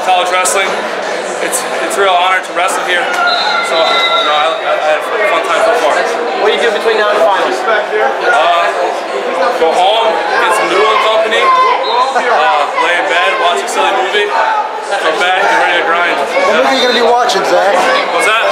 college wrestling. It's a real honor to wrestle here. So I had a fun time so far. What do you do between now and finals? Go home, get some noodle company, lay in bed, watch a silly movie, come back, get ready to grind. What movie are you going to be watching, Zach? What's that?